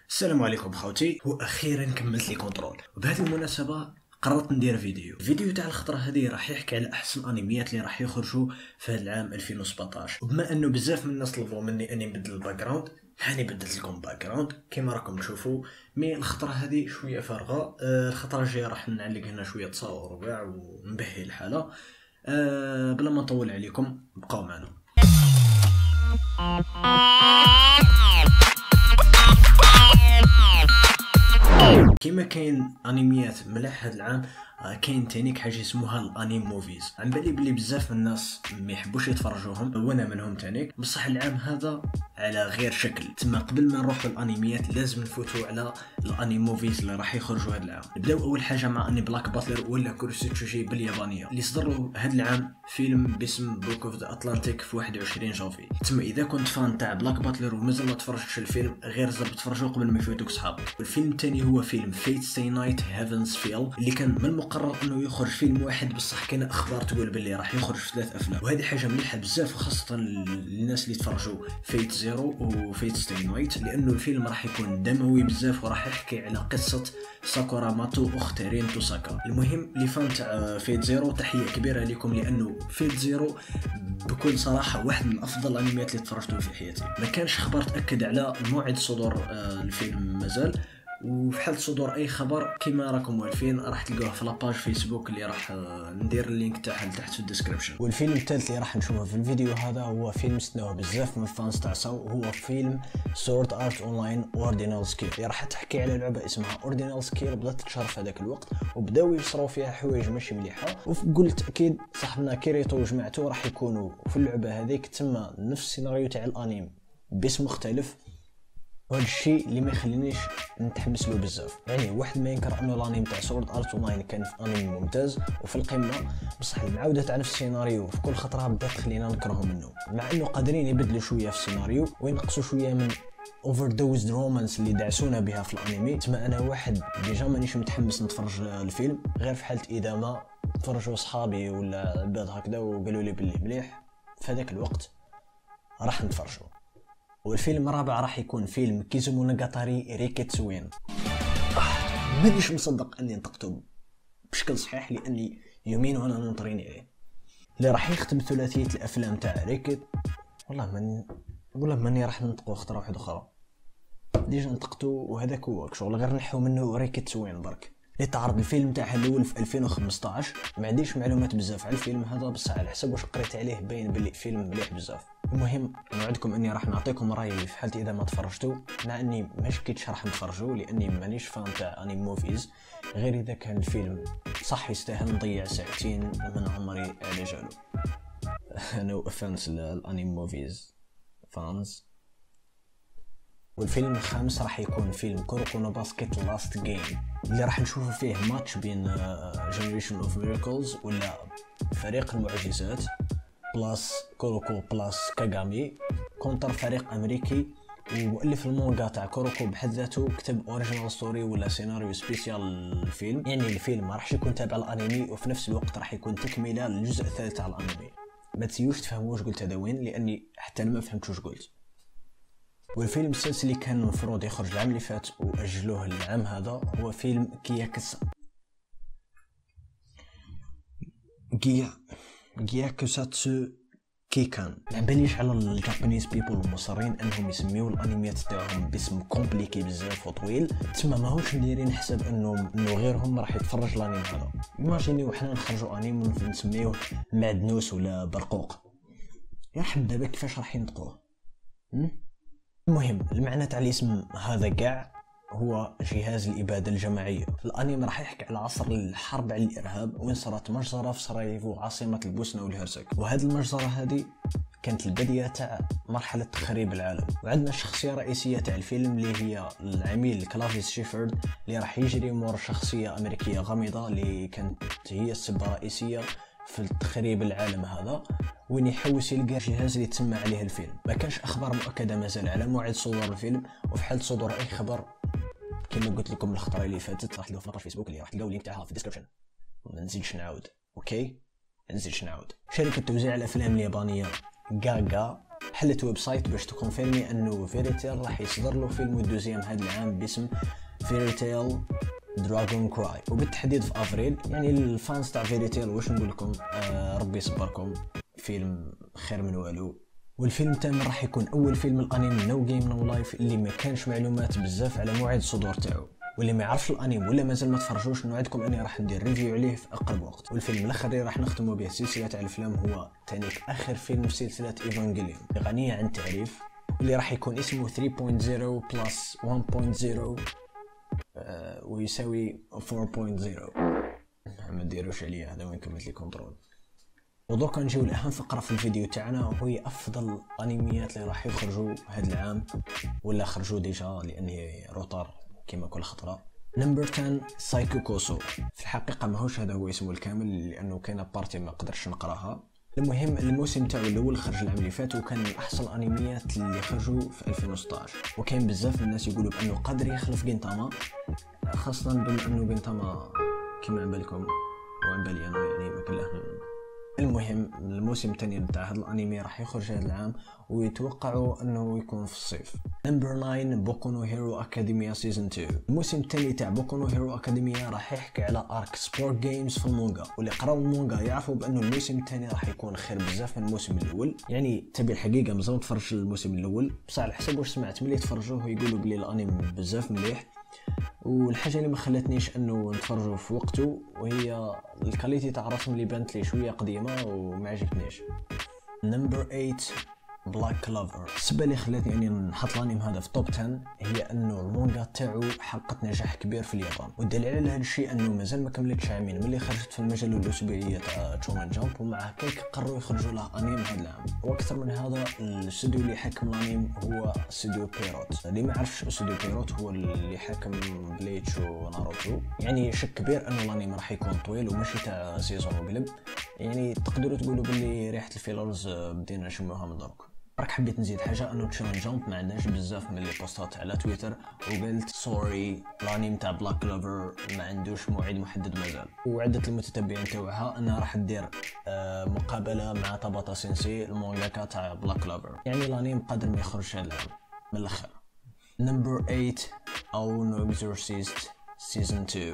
السلام عليكم خوتي، واخيرا كملت لي كونترول. وبهذه المناسبه قررت ندير فيديو تاع الخطره هذه راح يحكي على احسن انميات اللي راح يخرجوا في هذا العام 2017. وبما انه بزاف من الناس طلبوا مني اني نبدل الباك جراوند، هاني بدلت لكم باك جراوند كما راكم تشوفوا. مي الخطره هذه شويه فارغه. الخطره الجايه راح نعلق هنا شويه تصاور وكاع ونبهي الحاله. بلا ما نطول عليكم بقاو معنا. كيما كاين انميات ملاح هذا العام، كاين تانيك حاجه اسمها الانيم موفيز. عن بالي بلي بزاف من الناس ما يحبوش يتفرجوهم وانا منهم تانيك، بصح العام هذا على غير شكل. تما قبل ما نروحوا الانميات لازم نفوتوا على الانيم موفيز اللي راح يخرجوا هذا العام. نبداو اول حاجه مع اني بلاك باتلر ولا كوروسوتشي باليابانيه اللي صدروا هذا العام فيلم باسم بوك اوف ذا اتلانتيك في 21 جانفي. تما اذا كنت فان تاع بلاك باتلر ومازال ما تفرجتش الفيلم، غير زر تفرجوا قبل ما يفوتوك صحابك. والفيلم الثاني هو فيلم فيت ستاي نايت هيفنز فيل، اللي كان من المقرر انه يخرج فيلم واحد، بصح كاين اخبار تقول باللي راح يخرج في 3 افلام، وهذه حاجه مليحه بزاف خاصه للناس اللي تفرجوا فيت زيرو وفيت ستاي نايت، لانه الفيلم راح يكون دموي بزاف وراح يحكي على قصه ساكورا ماتو اخت رين توساكا. المهم اللي فان تاع فيت زيرو تحيه كبيره لكم، لانه فيت زيرو بكل صراحه واحد من افضل الانميات اللي تفرجتهم في حياتي. ما كانش خبر تاكد على موعد صدور الفيلم مازال، وفي حال صدور اي خبر كما راكم عارفين راح تلقوه في لاباج فيسبوك اللي راح ندير اللينك تاعها لتحت في الديسكريبشن. والفيلم الثالث اللي راح نشوفه في الفيديو هذا هو فيلم سنوه بزاف من الفانز تاع ساو، هو فيلم سورد ارت اونلاين اوردينال سكيل، اللي راح تحكي على لعبه اسمها اوردينال سكيل بدات تشهر في هذاك الوقت وبداو يصراو فيها حوايج ماشي مليحه، وبكل تاكيد صاحبنا كيريتو وجماعته راح يكونوا في اللعبه هذيك تما نفس السيناريو تاع الانيم باسم مختلف. وهذا الشيء اللي ما يخلينيش نتحمس له بزاف. يعني واحد ما ينكر انه الانمي تاع سورد ارت اونلاين كان في انمي ممتاز وفي القمه، بصح المعاوده تاع نفس السيناريو في كل خطره بدات تخلينا نكرهه منه، مع انه قادرين يبدلوا شويه في السيناريو وينقصوا شويه من اوفر دوزد رومانس اللي دعسونا بها في الانمي. تما انا واحد ديجا مانيش متحمس نتفرج الفيلم، غير في حاله اذا ما تفرجوا صحابي ولا عباد هكذا وقالوا لي باللي مليح في هذاك الوقت راح نتفرجوا. والفيلم الرابع راح يكون فيلم كيزومونوغاتاري ريكيتسوين. مانيش مصدق اني نطقته بشكل صحيح، لاني يومين وانا ننطريني عليه، اللي راح يختم ثلاثيه الافلام تاع ريكيت. والله ماني راح ننطقو خطره واحده اخرى، ديجا نطقته وهذاك هو شغل غير نحو منه ريكيتسوين برك. اللي تعرض الفيلم تاعها الاول في 2015. ما عنديش معلومات بزاف على الفيلم هذا، بس على حسب واش قريت عليه باين باللي فيلم مليح بزاف. المهم نوعدكم اني راح نعطيكم رايي في حالة اذا ما تفرجتوا، مع اني ما شكيتش راح نتفرجوا لاني مانيش فان تاع انمي موفيز، غير اذا كان الفيلم صح يستاهل نضيع ساعتين من عمري على جالو. نو اوفنس للانمي موفيز فانز. والفيلم الخامس راح يكون فيلم كوروكو نو باسكيت لاست جيم، اللي راح نشوفوا فيه ماتش بين جنريشن اوف ميراكلز ولا فريق المعجزات بلاس كوروكو بلاس كاغامي كونتر فريق امريكي. ومؤلف المانغا تاع كوروكو بحد ذاته كتب اوريجينال ستوري ولا سيناريو سبيسيال للفيلم. يعني الفيلم ما راحش يكون تابع الانمي، وفي نفس الوقت راح يكون تكمله للجزء الثالث تاع الانمي. ما تسيوش تفهموا واش قلت هذا وين، لاني حتى انا ما فهمت واش قلت. والفيلم السادس اللي كان المفروض يخرج العام اللي فات واجلوه العام هذا هو فيلم جياكوساتسو كيكان. ما باليش على الجابانيز بيبل المصرين انهم يسميو الانميات تاعهم باسم كومبليكي بزاف وطويل، تما ماهوش نديرين حساب انه غيرهم راح يتفرج الانمي هذا. ايماجينيو حنا نخرجوا انمي ونسميوه معدنوس ولا برقوق، يرحم دابا كيفاش راح ينطقوه. المهم المعنى تاع الاسم هذا كاع هو جهاز الإبادة الجماعية. الأنمي راح يحكي على عصر الحرب على الإرهاب، وين صارت مجزرة في سراييفو عاصمة البوسنة والهرسك، وهذه المجزرة هذه كانت البداية تاع مرحلة تخريب العالم. وعندنا الشخصية الرئيسية تاع الفيلم اللي هي العميل كلافيس شيفرد، اللي راح يجري مور شخصية أمريكية غامضة اللي كانت هي السبة الرئيسية في تخريب العالم هذا، وين يحوس يلقى الجهاز اللي تسمى عليه الفيلم. ما كانش اخبار مؤكده مازال على موعد صدور الفيلم، وفي حال صدور اي خبر كما قلت لكم الخطره اللي فاتت راح تلقاو في لاباج فيسبوك اللي راح تلقاو اللينك تاعها في الديسكريبشن. ما نزيدش نعاود، اوكي ما نزيدش نعاود. شركه توزيع الافلام اليابانيه غاغا حلت ويب سايت باش تكونفيرمي انه فيري تيل راح يصدر له فيلم الدوزيام هذا العام باسم فيري تيل دراغون كراي، وبالتحديد في افريل. يعني الفانز تاع فيري تيل واش نقول لكم، ربي يصبركم، فيلم خير من والو. والفيلم تامر راح يكون اول فيلم الانمي نو جيم نو لايف اللي ما كانش معلومات بزاف على موعد الصدور تاعو، واللي ما يعرفش الانمي ولا مازال ما تفرجوش نوعدكم اني راح ندير ريفيو عليه في اقرب وقت. والفيلم الاخر اللي راح نختموا به سلسله تاع الافلام هو تانيك اخر فيلم في سلسله ايفانجيليون غنيه عن التعريف، اللي راح يكون اسمه 3.0 بلس 1.0 ويساوي 4.0. ما ديروش عليا هذا وين كملت لي كنترول. ودوكا نجيو لاهم فقره في الفيديو تاعنا، وهي افضل انميات اللي راح يخرجوا هذا العام ولا خرجوا ديجا لان روتار كما كل خطره. نمبر 10 سايكو كوسو. في الحقيقه ماهوش هذا هو اسمه الكامل لانه كاينه بارتي ما قدرش نقراها. المهم الموسم تاعو الاول خرج العام اللي فات وكان من احسن الانميات اللي خرجوا في 2016، وكاين بزاف من الناس يقولوا بانه قادر يخلف جينتاما، خاصه بما انه جينتاما كما عن بالكم وعن بالي انا يعني ما كان. المهم الموسم الثاني نتاع هذا الانمي راح يخرج هذا العام ويتوقعوا انه يكون في الصيف. نمبر 9 بوكو نو هيرو اكاديميا سيزون 2. الموسم الثاني تاع بوكو نو هيرو اكاديميا راح يحكي على ارك سبورت جيمز في المونغا، واللي قراو المونغا يعرفوا بانه الموسم الثاني راح يكون خير بزاف من الموسم الاول. يعني تبي الحقيقه مازال ما تفرجش الموسم الاول، بصح على حسب واش سمعت ملي تفرجوه يقولوا بلي الانمي بزاف مليح. والحاجه اللي ما خلتنيش انه نتفرجوا في وقته وهي الكاليتي تاع الرسم اللي بانت لي شويه قديمه وما عجبتنيش. نمبر 8 بلاك كلوفر. السبب اللي خلاتني اني نحط الانمي هذا في توب 10 هي انه المانجا تاعو حققت نجاح كبير في اليابان، والدليل على هذا الشيء انه مازال ما كملتش عامين ملي خرجت في المجله الاسبوعيه تاع شونن جامب، ومع هكاك قرروا يخرجوا له انمي هذا العام. واكثر من هذا الاستوديو اللي حكم الانمي هو استوديو بيروت. اللي ما يعرفش استوديو بيروت هو اللي حكم بليتش وناروتو. يعني شك كبير انه الانمي راح يكون طويل وماشي تاع سيزون وقلب، يعني تقدروا تقولوا باللي ريحه الفيلرز بدينا نشموها من درك. راك حبيت نزيد حاجه انه تشونن جامب ما عندناش بزاف من لي بوستات على تويتر وقلت سوري الانمي تاع بلاك كلوفر ما عندوش موعد محدد مازال، وعدت المتتبعين تاعها انها راح تدير مقابله مع تاباتا سينسي المانجاكا تاع بلاك كلوفر. يعني الانمي قادر ما يخرج هذا العام من الاخر. نمبر 8 او نو اكزورسيست سيزون 2.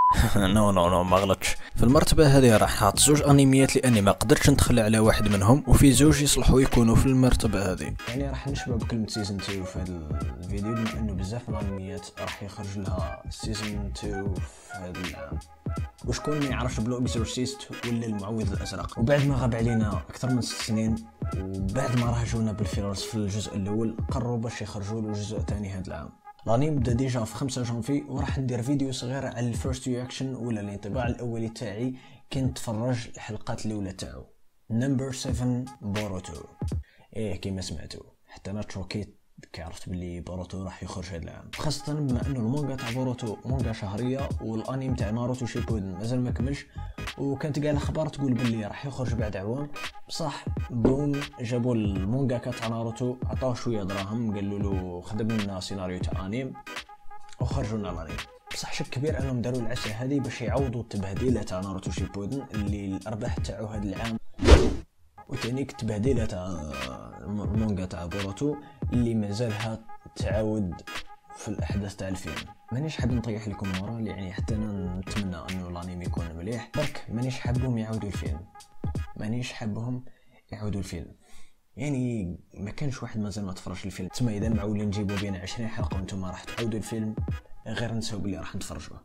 نو ما غلطش. في المرتبه هذه راح نحط زوج انميات لاني ما قدرتش نتخلى على واحد منهم، وفي زوج يصلحوا يكونوا في المرتبه هذه. يعني راح نشبه بكلمه سيزون 2 في هذا الفيديو بما انه بزاف من الانميات راح يخرج لها سيزون 2 في هذا العام. وشكون ما يعرفش بلو اكزورسيست ولا المعوذ الازرق، وبعد ما غاب علينا اكثر من 6 سنين وبعد ما رهجونا بالفيلرز في الجزء الاول قرروا باش يخرجوا له جزء ثاني هذا العام. الانمي بدا ديجا في 5 جانفي وراح ندير فيديو صغير على الفيرست رياكشن ولا الانطباع الاولي تاعي كنت تفرج الحلقات الاولى تاعو. نمبر 7 بوروتو. كيما سمعتوا حتى انا تشوكيت كي عرفت بلي بوروتو راح يخرج هذا العام، خاصه بما انه المانجا تاع بوروتو مانجا شهريه والانمي تاع ناروتو شيبودن مازال ما كملش، وكانت قال اخبار تقول بلي راح يخرج بعد عوام. بصح بوم جابوا المانجاكا تاع ناروتو عطاوه شويه دراهم قالوا له خدم لنا سيناريو تاع انيم وخرجوا لنا الانيم. بصح شك كبير انهم داروا العشاء هذه باش يعوضوا التبهديله تاع ناروتو شيبودن اللي الارباح تاعو هذا العام، وتانيك التبهديله تاع المانجا تاع بوروتو اللي مازالها تعاود في الاحداث تاع الفيلم. مانيش حاب نطيح لكم مورال، يعني حتى انا نتمنى انه الانمي يكون مليح، برك مانيش حابهم يعاودوا الفيلم، مانيش حابهم يعاودوا الفيلم. يعني ما كانش واحد مازال ما تفرج الفيلم، تما اذا معولين نجيبوا بين 20 حلقه وانتم راح تعاودوا الفيلم غير نساو بلي راح نتفرجوه،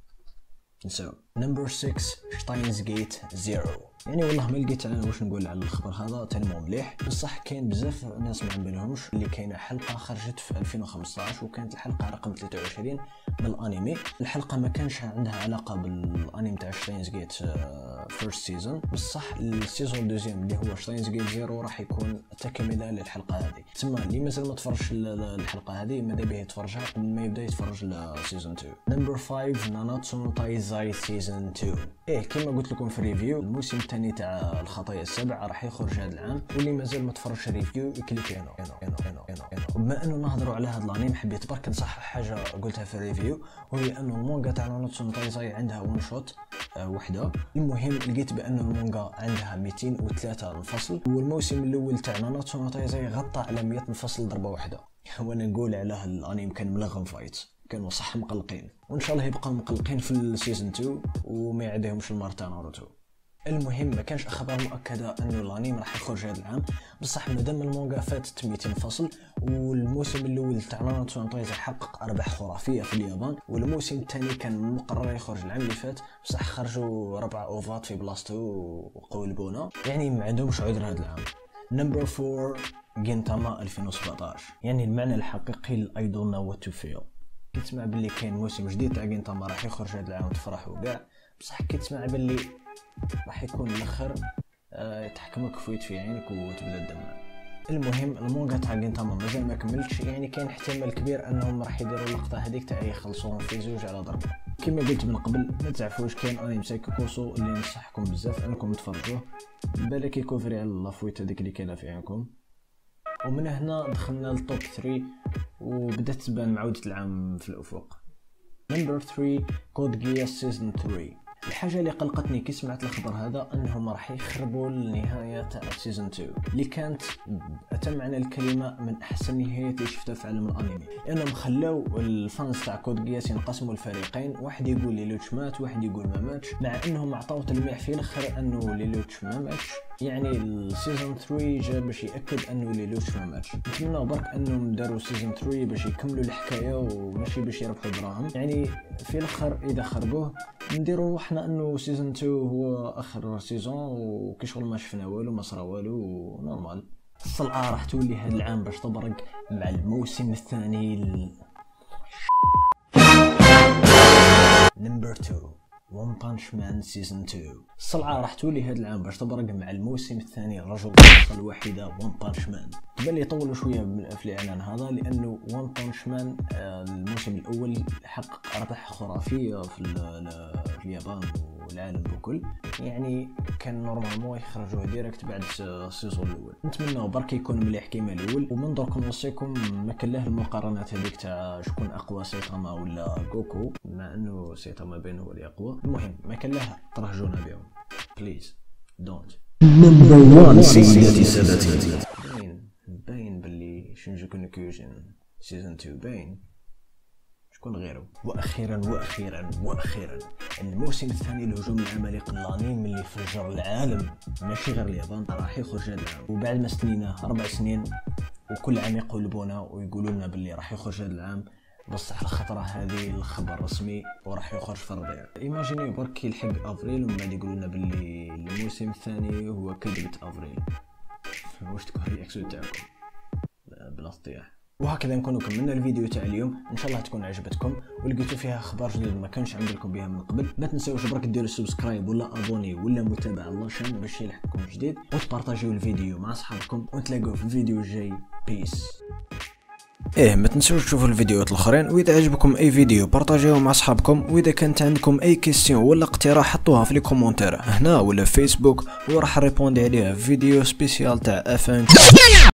نساو. نمبر 6 شتاينز جيت زيرو. يعني والله ما لقيت انا واش نقول على الخبر هذا تاني مو مليح، بصح كاين بزاف ناس ما عندهمش اللي كاينه حلقه خرجت في 2015 وكانت الحلقه رقم 23 من الانمي. الحلقه ما كانش عندها علاقه بالانمي تاع شتاينز جيت فيرست سيزون، بصح السيزون دوزيام اللي هو شتاينز جيت زيرو راح يكون تكمله للحلقه هذه. تسمى اللي مازال ما تفرجش الحلقه هذه ماذا به يتفرجها قبل ما يبدا يتفرج لسيزون 2. نمبر 5 ناناتسو نو تايزاي سيزون 2. كما قلت لكم في الريفيو الموسم الثاني تاع الخطايا السبع راح يخرج هذا العام، واللي مازال ما تفرجش ريفيو يكليك هنا. وبما انه نهضروا على هذا الانيم حبيت برك نصحح حاجه قلتها في الريفيو، وهي انه المونغا تاع ناناتسو نو تايزاي عندها وان شوت وحده. المهم لقيت بان المونغا عندها 203 انفصل، والموسم الاول تاع ناناتسو نو تايزاي غطى على 100 انفصل ضربه واحده. وانا نقول على الانيم كان ملغم فايت، كانوا صح مقلقين، وان شاء الله يبقاو مقلقين في السيزون 2 وما يعديهمش المار تاع ناروتو. المهم ما كانش اخبار مؤكده انه الانيم راح يخرج هذا العام، بصح مادام المونغا فاتت 200 فصل، والموسم الاول تاع ناناتسو نو تايزاي حقق ارباح خرافيه في اليابان، والموسم الثاني كان مقرر يخرج العام اللي فات، بصح خرجوا 4 اوفات في بلاصتو وقولبونا، يعني ما عندهمش عذر هذا العام. نمبر 4 جينتاما 2017، يعني المعنى الحقيقي I don't know what to feel. كي تسمع باللي كاين موسم جديد تاع جينتاما راح يخرج هذا العام تفرحوا كاع، بصح كي تسمع باللي راح يكون الاخر تحكمك فويت في عينك وتبدا تدمع. المهم المونغا تاع جينتاما مازال ما كملتش، يعني كاين احتمال كبير انهم راح يديروا اللقطه هذيك تاع يخلصوهم في زوج على ضربه. كما قلت من قبل ما تعرفوش كاين انمي سايكوكوسو اللي نصحكم بزاف انكم تفرجوه، بالك يكوفري على لافويت هذيك اللي كاينه في عينكم. ومن هنا دخلنا للتوب 3 وبدات تبان معودة العام في الافق. نمبر 3 كود جياس سيزون 3. الحاجه اللي قلقتني كي سمعت الخبر هذا انهم راح يخربوا النهايه تاع سيزون 2 اللي كانت اتم معنى الكلمه من احسن النهايات اللي شفتها في عالم الانمي، لانهم خلاو الفانز تاع كود جياس ينقسموا الفريقين، واحد يقول ليلوتش مات واحد يقول ما ماتش، مع انهم عطاو تلميح في الاخر انه ليلوتش ما ماتش، يعني السيزون 3 جا باش ياكد انه ليلوتش ما ماتش. نتمنى برك انهم داروا سيزون 3 باش يكملوا الحكايه وماشي باش يربحوا دراهم، يعني في الاخر اذا خربوه نديروا روحنا انه سيزون 2 هو اخر سيزون وكي شغل ما شفنا والو ما صرا والو نورمال. الصلعه راح تولي هذا العام باش تبرق مع الموسم الثاني نمبر 2 ون بانش مان سيزون 2. الصلعه راح تولي هذا العام باش تبرق مع الموسم الثاني الرجل الوحيده ون بانش مان. تبان لي يطولوا شويه في الاعلان هذا، لانه ون بانش مان الموسم الاول حقق ارباح خرافيه في اليابان والعالم بكل، يعني كان نورمالمون يخرجوه ديريكت بعد السيزون الاول. نتمنى برك يكون مليح كيما الاول، ومن درك نوصيكم ما كان له المقارنات هذيك تاع شكون اقوى سيتاما ولا غوكو، مع انه سيتاما بينه هو اللي اقوى. المهم ما كان له ترهجونا بهم بليز دونت. نمبر 1 سيزون 17. باين باللي شينجوكو نو كيوجين سيزون 2 باين شكون غيره. واخيرا الموسم الثاني لهجوم العمالقه الانيم اللي فجر العالم ماشي غير اليابان راح يخرج هذا العام، وبعد ما استنيناه 4 سنين وكل عام يقولبونا ويقولوا لنا باللي راح يخرج هذا العام، بصح الخطره هذه الخبر رسمي وراح يخرج في الربيع. ايماجيني برك يلحق افريل ومن بعد يقولوا لنا باللي الموسم الثاني هو كذبه افريل. واش تكون الرياكسيون تاعكم بلا اطياح؟ وهكذا نكونوا كملنا الفيديو تاع اليوم، ان شاء الله تكون عجبتكم ولقيتوا فيها اخبار جدد ما كانش عندكم بها من قبل. ما تنساوش برك ديروا سبسكرايب ولا ابوني ولا متابعه لاشين باش يلحقكم جديد، وتبارطاجيو الفيديو مع اصحابكم، ونتلاقاو في الفيديو الجاي. بيس. ما تنسوش تشوفوا الفيديوهات الاخرين، واذا عجبكم اي فيديو بارطاجيوه مع اصحابكم، واذا كانت عندكم اي كيستيون ولا اقتراح حطوها في لي كومونتير هنا ولا في فيسبوك وراح نريبوندي عليها في فيديو سبيسيال تاع F1.